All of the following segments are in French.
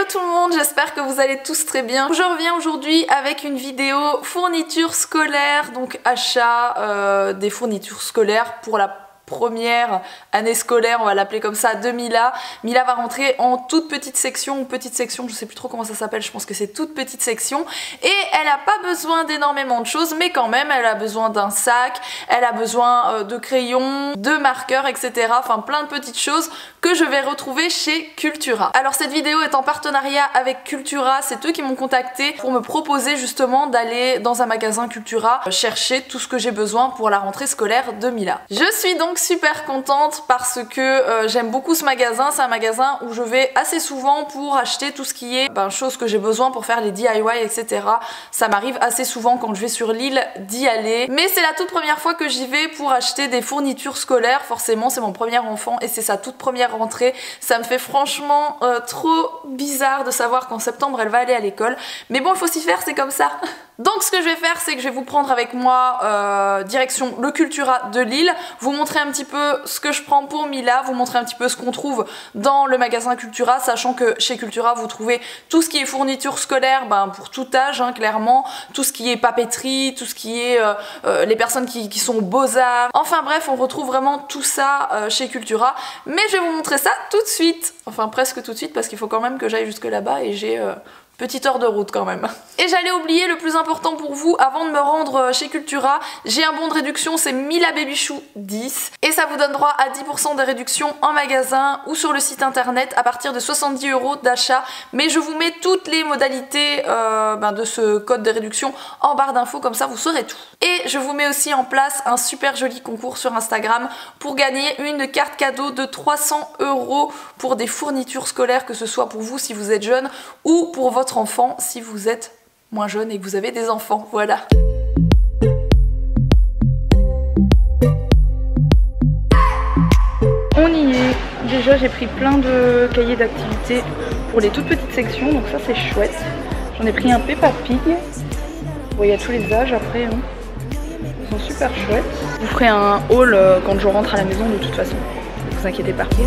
tout le monde, j'espère que vous allez tous très bien. Je reviens aujourd'hui avec une vidéo fourniture scolaire, donc achat des fournitures scolaires pour la première année scolaire, on va l'appeler comme ça, de Mila. Mila va rentrer en toute petite section, ou petite section, je sais plus trop comment ça s'appelle, je pense que c'est toute petite section. Et elle n'a pas besoin d'énormément de choses, mais quand même, elle a besoin d'un sac, elle a besoin de crayons, de marqueurs, etc. Enfin, plein de petites choses que je vais retrouver chez Cultura. Alors, cette vidéo est en partenariat avec Cultura, c'est eux qui m'ont contacté pour me proposer justement d'aller dans un magasin Cultura chercher tout ce que j'ai besoin pour la rentrée scolaire de Mila. Je suis donc super contente parce que j'aime beaucoup ce magasin. C'est un magasin où je vais assez souvent pour acheter tout ce qui est choses que j'ai besoin pour faire les DIY, etc. Ça m'arrive assez souvent quand je vais sur l'île d'y aller, mais c'est la toute première fois que j'y vais pour acheter des fournitures scolaires. Forcément, c'est mon premier enfant et c'est sa toute première rentrée. Ça me fait franchement trop bizarre de savoir qu'en septembre elle va aller à l'école, mais bon, il faut s'y faire, c'est comme ça. Donc ce que je vais faire, c'est que je vais vous prendre avec moi direction le Cultura de Lille, vous montrer un petit peu ce que je prends pour Mila, vous montrer un petit peu ce qu'on trouve dans le magasin Cultura, sachant que chez Cultura vous trouvez tout ce qui est fourniture scolaire pour tout âge, clairement, tout ce qui est papeterie, tout ce qui est les personnes qui sont beaux-arts, enfin bref, on retrouve vraiment tout ça chez Cultura, mais je vais vous montrer ça tout de suite, enfin presque tout de suite parce qu'il faut quand même que j'aille jusque là-bas et j'ai... petite heure de route quand même. Et j'allais oublier le plus important pour vous, avant de me rendre chez Cultura, j'ai un bon de réduction, c'est Mila Baby Chou 10. Et ça vous donne droit à 10% de réduction en magasin ou sur le site internet à partir de 70 € d'achat. Mais je vous mets toutes les modalités de ce code de réduction en barre d'infos, comme ça vous saurez tout. Et je vous mets aussi en place un super joli concours sur Instagram pour gagner une carte cadeau de 300 € pour des fournitures scolaires, que ce soit pour vous si vous êtes jeune ou pour votre enfant si vous êtes moins jeune et que vous avez des enfants, voilà. On y est. Déjà j'ai pris plein de cahiers d'activités pour les toutes petites sections, donc ça c'est chouette. J'en ai pris un Peppa Pig. Bon, il y a tous les âges après, hein. Ils sont super chouettes. Je vous ferai un haul quand je rentre à la maison de toute façon, ne vous inquiétez pas.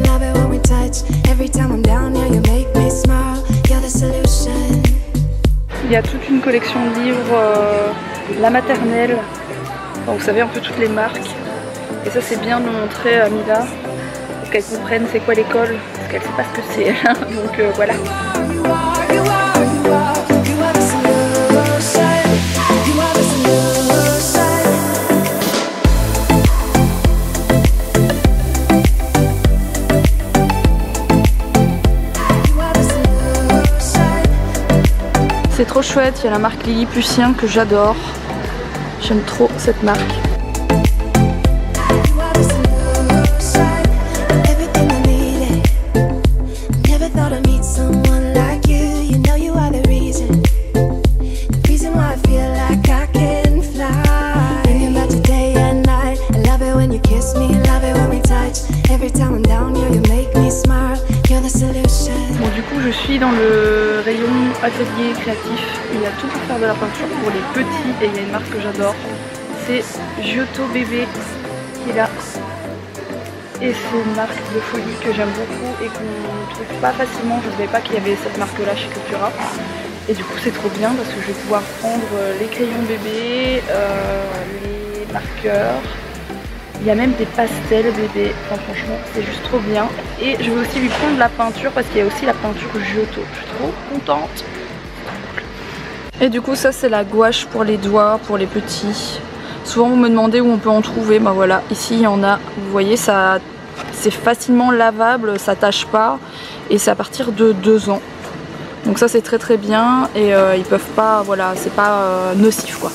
Il y a toute une collection de livres, la maternelle, enfin, vous savez un peu toutes les marques. Et ça c'est bien de montrer à Mila, pour qu'elle comprenne c'est quoi l'école, parce qu'elle sait pas ce que c'est. Donc voilà. C'est trop chouette, il y a la marque Lilliputien que j'adore. J'aime trop cette marque. Bon, du coup je suis dans le rayon atelier créatif, il y a tout pour faire de la peinture pour les petits et il y a une marque que j'adore, c'est Giotto Bébé qui est là. Et c'est une marque de folie que j'aime beaucoup et qu'on ne trouve pas facilement, je ne savais pas qu'il y avait cette marque là chez Cultura. Et du coup c'est trop bien parce que je vais pouvoir prendre les crayons bébés, les marqueurs. Il y a même des pastels bébés, enfin franchement c'est juste trop bien. Et je vais aussi lui prendre la peinture parce qu'il y a aussi la peinture Giotto, je suis trop contente. Et du coup ça c'est la gouache pour les doigts, pour les petits. Souvent vous me demandez où on peut en trouver, bah voilà, ici il y en a. Vous voyez, ça c'est facilement lavable, ça tâche pas. Et c'est à partir de 2 ans. Donc ça c'est très très bien et ils peuvent pas, voilà, c'est pas nocif quoi.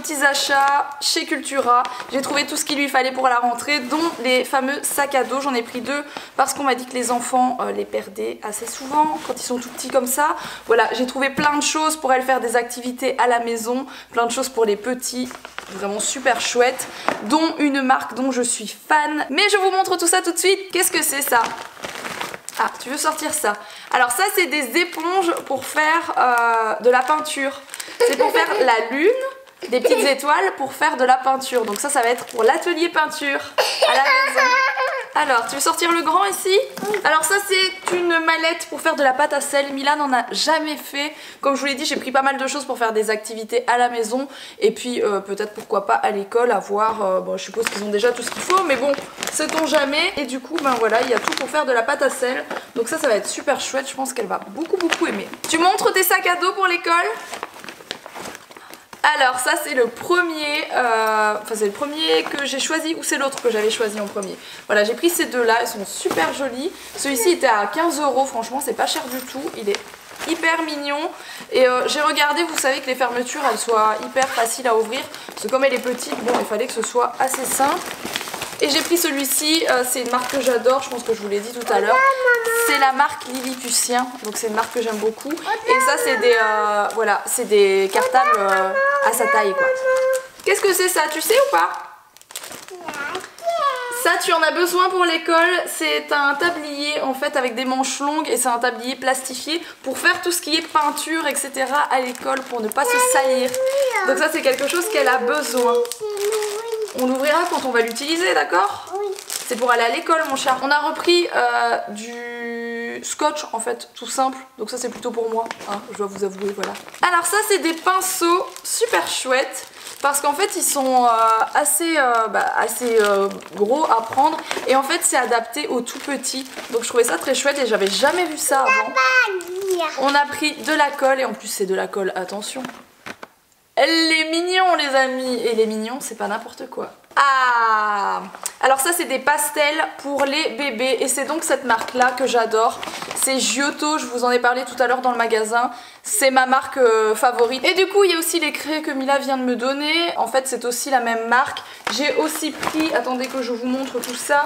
petits achats chez Cultura. J'ai trouvé tout ce qu'il lui fallait pour la rentrée, dont les fameux sacs à dos. J'en ai pris 2 parce qu'on m'a dit que les enfants les perdaient assez souvent quand ils sont tout petits comme ça. Voilà, j'ai trouvé plein de choses pour aller faire des activités à la maison, plein de choses pour les petits, vraiment super chouette, dont une marque dont je suis fan. Mais je vous montre tout ça tout de suite. Qu'est-ce que c'est ça? Ah, tu veux sortir ça? Alors ça, c'est des éponges pour faire de la peinture. C'est pour faire la lune, des petites étoiles pour faire de la peinture. Donc ça va être pour l'atelier peinture à la maison. Alors, tu veux sortir le grand ici? Alors ça, c'est une mallette pour faire de la pâte à sel. Mila n'en a jamais fait. Comme je vous l'ai dit, j'ai pris pas mal de choses pour faire des activités à la maison. Et puis peut-être pourquoi pas à l'école, à voir. Bon, je suppose qu'ils ont déjà tout ce qu'il faut, mais bon, sait-on jamais. Et du coup, ben voilà, il y a tout pour faire de la pâte à sel. Donc ça va être super chouette. Je pense qu'elle va beaucoup aimer. Tu montres tes sacs à dos pour l'école? Alors ça c'est le premier, c'est le premier que j'ai choisi ou c'est l'autre que j'avais choisi en premier. Voilà, j'ai pris ces deux là, ils sont super jolis. Celui-ci était à 15 €, franchement c'est pas cher du tout, il est hyper mignon. Et j'ai regardé, vous savez que les fermetures elles soient hyper faciles à ouvrir. Parce que comme elle est petite, bon il fallait que ce soit assez simple. Et j'ai pris celui-ci, c'est une marque que j'adore, je pense que je vous l'ai dit tout à l'heure. C'est la marque Lilliputien, donc c'est une marque que j'aime beaucoup. Et ça c'est des, voilà, c'est des cartables à sa taille quoi. Qu'est-ce que c'est ça, tu sais ou pas? Ça tu en as besoin pour l'école, c'est un tablier en fait avec des manches longues et c'est un tablier plastifié pour faire tout ce qui est peinture etc. à l'école pour ne pas se salir. Donc ça c'est quelque chose qu'elle a besoin. On l'ouvrira quand on va l'utiliser, d'accord? Oui. C'est pour aller à l'école mon chat. On a repris du scotch en fait, tout simple. Donc ça c'est plutôt pour moi, hein, je dois vous avouer, voilà. Alors ça c'est des pinceaux super chouettes. Parce qu'en fait ils sont assez gros à prendre. Et en fait c'est adapté aux tout petits. Donc je trouvais ça très chouette et j'avais jamais vu ça avant. On a pris de la colle et en plus c'est de la colle, attention. Elle est mignon les amis. Et les mignons c'est pas n'importe quoi. Ah, alors ça c'est des pastels pour les bébés. Et c'est donc cette marque là que j'adore. C'est Giotto, je vous en ai parlé tout à l'heure dans le magasin. C'est ma marque favorite. Et du coup il y a aussi les crayons que Mila vient de me donner. En fait c'est aussi la même marque. J'ai aussi pris, attendez que je vous montre tout ça.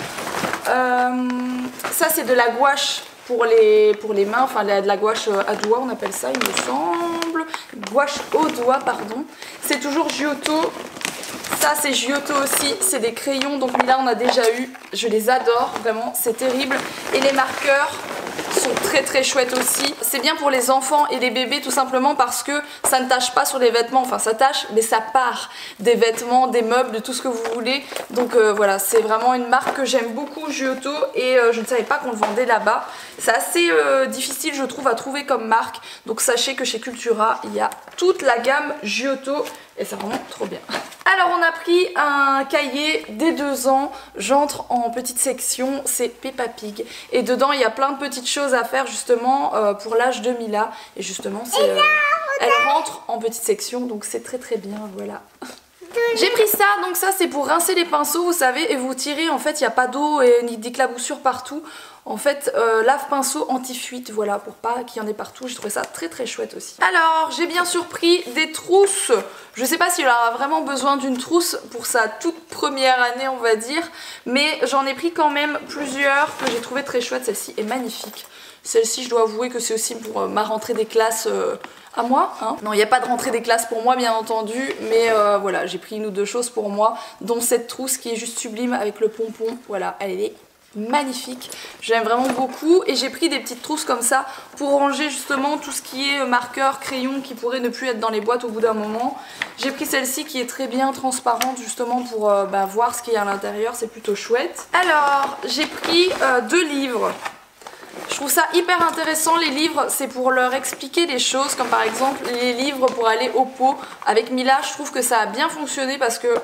Ça c'est de la gouache pour les mains, enfin de la gouache à doigts on appelle ça il me semble. Gouache au doigt pardon. C'est toujours Giotto. Ça c'est Giotto aussi, c'est des crayons donc Mila on a déjà eu, je les adore vraiment, c'est terrible. Et les marqueurs sont très chouettes aussi. C'est bien pour les enfants et les bébés tout simplement parce que ça ne tâche pas sur les vêtements, enfin ça tâche mais ça part des vêtements, des meubles, de tout ce que vous voulez. Donc voilà, c'est vraiment une marque que j'aime beaucoup Giotto et je ne savais pas qu'on le vendait là-bas. C'est assez difficile je trouve à trouver comme marque, donc sachez que chez Cultura il y a toute la gamme Giotto et c'est vraiment trop bien. Alors on a pris un cahier dès 2 ans, j'entre en petite section, c'est Peppa Pig. Et dedans il y a plein de petites choses à faire justement pour l'âge de Mila. Et justement elle rentre en petite section donc c'est très bien, voilà. J'ai pris ça, donc ça c'est pour rincer les pinceaux vous savez et vous tirez en fait il n'y a pas d'eau et ni d'éclaboussure partout. En fait lave-pinceau anti-fuite voilà pour pas qu'il y en ait partout, j'ai trouvé ça très chouette aussi. Alors j'ai bien sûr pris des trousses, je sais pas s'il aura vraiment besoin d'une trousse pour sa toute première année on va dire, mais j'en ai pris quand même plusieurs que j'ai trouvé très chouettes, celle-ci est magnifique. Celle-ci je dois avouer que c'est aussi pour ma rentrée des classes à moi, hein. Non il n'y a pas de rentrée des classes pour moi bien entendu, mais voilà j'ai pris 1 ou 2 choses pour moi, dont cette trousse qui est juste sublime avec le pompon, voilà elle est magnifique, j'aime vraiment beaucoup. Et j'ai pris des petites trousses comme ça pour ranger justement tout ce qui est marqueur, crayon qui pourrait ne plus être dans les boîtes au bout d'un moment. J'ai pris celle-ci qui est très bien transparente justement pour voir ce qu'il y a à l'intérieur, c'est plutôt chouette. Alors j'ai pris 2 livres. Je trouve ça hyper intéressant les livres, c'est pour leur expliquer des choses comme par exemple les livres pour aller au pot. Avec Mila je trouve que ça a bien fonctionné parce que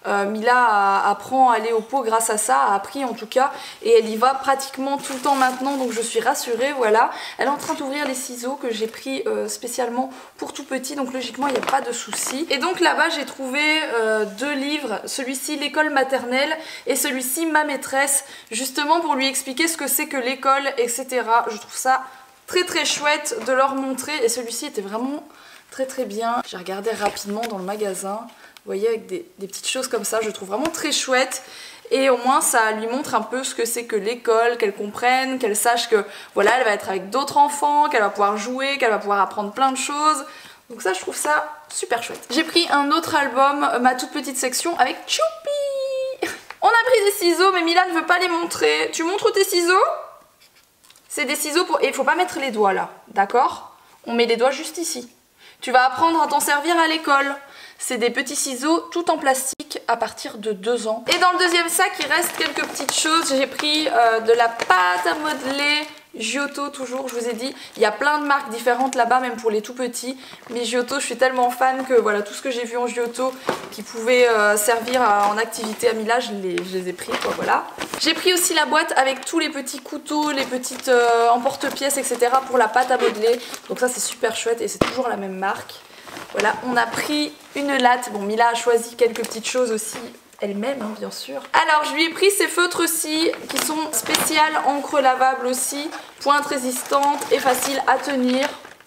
Mila apprend à aller au pot grâce à ça, a appris en tout cas, et elle y va pratiquement tout le temps maintenant donc je suis rassurée, voilà. Elle est en train d'ouvrir les ciseaux que j'ai pris spécialement pour tout petit donc logiquement il n'y a pas de souci. Et donc là-bas j'ai trouvé 2 livres, celui-ci l'école maternelle et celui-ci ma maîtresse, justement pour lui expliquer ce que c'est que l'école etc. Je trouve ça très chouette de leur montrer et celui-ci était vraiment Très très bien. J'ai regardé rapidement dans le magasin. Vous voyez, avec des petites choses comme ça, je trouve vraiment très chouette. Et au moins ça lui montre un peu ce que c'est que l'école, qu'elle comprenne, qu'elle sache que voilà, elle va être avec d'autres enfants, qu'elle va pouvoir jouer, qu'elle va pouvoir apprendre plein de choses. Donc ça, je trouve ça super chouette. J'ai pris un autre album, ma toute petite section avec Choupi. On a pris des ciseaux, mais Mila ne veut pas les montrer. Tu montres tes ciseaux? C'est des ciseaux pour... Et il faut pas mettre les doigts là, d'accord? On met les doigts juste ici. Tu vas apprendre à t'en servir à l'école. C'est des petits ciseaux tout en plastique à partir de 2 ans. Et dans le deuxième sac, il reste quelques petites choses. J'ai pris de la pâte à modeler, Giotto toujours, je vous ai dit. Il y a plein de marques différentes là-bas, même pour les tout petits. Mais Giotto, je suis tellement fan que voilà, tout ce que j'ai vu en Giotto qui pouvait servir en activité à Mila, je les ai pris, quoi, voilà. J'ai pris aussi la boîte avec tous les petits couteaux, les petites emporte-pièces, etc. pour la pâte à modeler. Donc ça, c'est super chouette et c'est toujours la même marque. Voilà, on a pris une latte. Bon, Mila a choisi quelques petites choses aussi elle-même, hein, bien sûr. Alors, je lui ai pris ces feutres-ci qui sont spéciales, encre lavable aussi, pointe résistante et facile à tenir.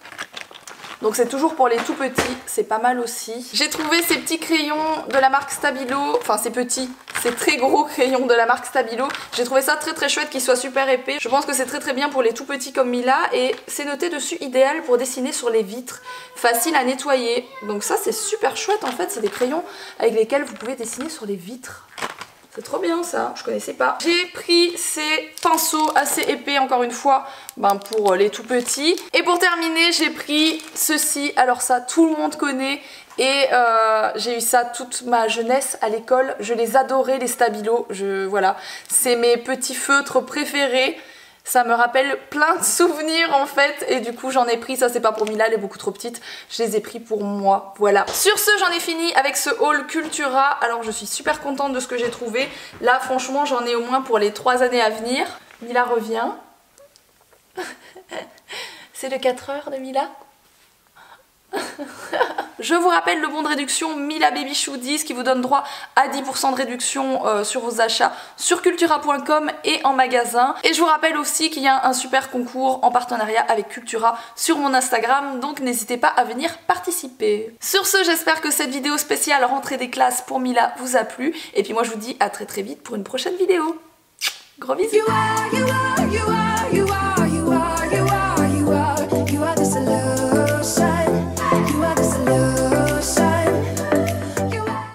Donc c'est toujours pour les tout petits, c'est pas mal aussi. J'ai trouvé ces petits crayons de la marque Stabilo, enfin ces petits, ces très gros crayons de la marque Stabilo. J'ai trouvé ça très très chouette, qu'ils soient super épais. Je pense que c'est très très bien pour les tout petits comme Mila et c'est noté dessus idéal pour dessiner sur les vitres, facile à nettoyer. Donc ça c'est super chouette en fait, c'est des crayons avec lesquels vous pouvez dessiner sur les vitres. C'est trop bien ça, je connaissais pas. J'ai pris ces pinceaux assez épais encore une fois pour les tout petits. Et pour terminer, j'ai pris ceci. Alors ça, tout le monde connaît. Et j'ai eu ça toute ma jeunesse à l'école. Je les adorais, les Stabilo. Voilà, c'est mes petits feutres préférés. Ça me rappelle plein de souvenirs en fait et du coup j'en ai pris, ça c'est pas pour Mila, elle est beaucoup trop petite, je les ai pris pour moi, voilà. Sur ce, j'en ai fini avec ce haul Cultura, alors je suis super contente de ce que j'ai trouvé. Là franchement j'en ai au moins pour les 3 années à venir. Mila revient. C'est le 4 heures de Mila. Je vous rappelle le bon de réduction Mila Baby Shoe 10 qui vous donne droit à 10% de réduction sur vos achats sur cultura.com et en magasin. Et je vous rappelle aussi qu'il y a un super concours en partenariat avec Cultura sur mon Instagram, donc n'hésitez pas à venir participer. Sur ce, j'espère que cette vidéo spéciale rentrée des classes pour Mila vous a plu. Et puis moi je vous dis à très très vite pour une prochaine vidéo. Gros bisous.